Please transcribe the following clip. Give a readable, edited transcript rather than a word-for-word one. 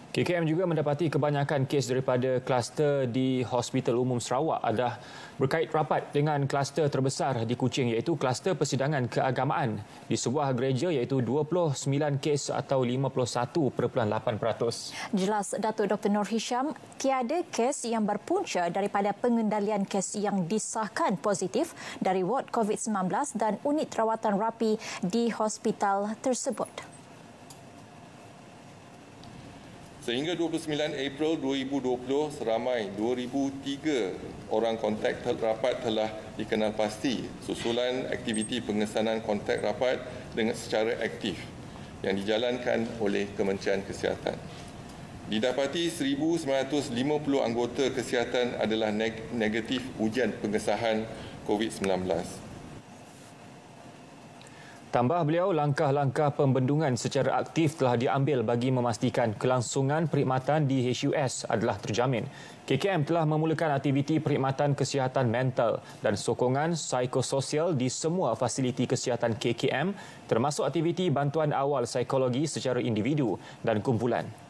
KKM juga mendapati kebanyakan kes daripada kluster di Hospital Umum Sarawak adalah berkait rapat dengan kluster terbesar di Kuching iaitu kluster persidangan keagamaan di sebuah gereja iaitu 29 kes atau 51.8%. Jelas Datuk Dr. Nur Hisham, tiada kes yang berpunca daripada pengendalian kes yang disahkan positif dari ward COVID-19 dan unit rawatan rapi di hospital tersebut. Sehingga 29 April 2020, seramai 2,003 orang kontak rapat telah dikenal pasti susulan aktiviti pengesanan kontak rapat dengan secara aktif yang dijalankan oleh Kementerian Kesihatan. Didapati 1,950 anggota kesihatan adalah negatif ujian pengesahan COVID-19. Tambah beliau, langkah-langkah pembendungan secara aktif telah diambil bagi memastikan kelangsungan perkhidmatan di HUS adalah terjamin. KKM telah memulakan aktiviti perkhidmatan kesihatan mental dan sokongan psikososial di semua fasiliti kesihatan KKM termasuk aktiviti bantuan awal psikologi secara individu dan kumpulan.